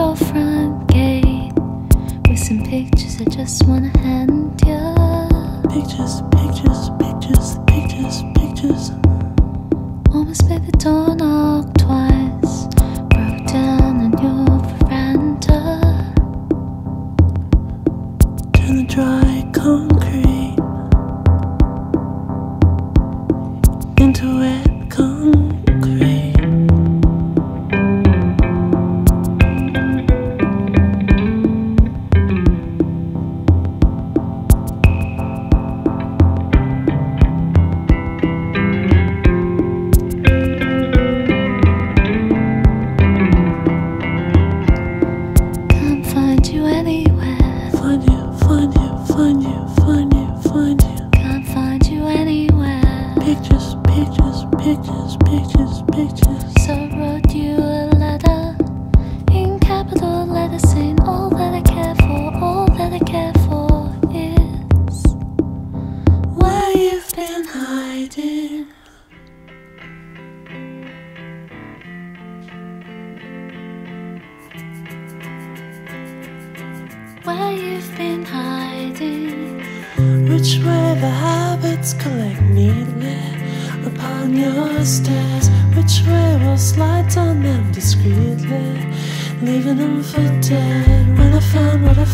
your front gate with some pictures I just wanna hand you. Pictures, pictures, pictures, pictures, pictures. Almost made the door knock twice, broke down on your veranda. Turn the dry concrete into wet concrete. Can't find you anywhere. Find you, find you, find you, find you, find you. Can't find you anywhere. Pictures, pictures, pictures, pictures, pictures. So I wrote you a letter in capital letters saying all that I care for, all that I care for is Where you've been hiding. where you've been hiding. Which way the habits collect neatly upon your stairs. Which way will slide on them discreetly, leaving them for dead. When I found what I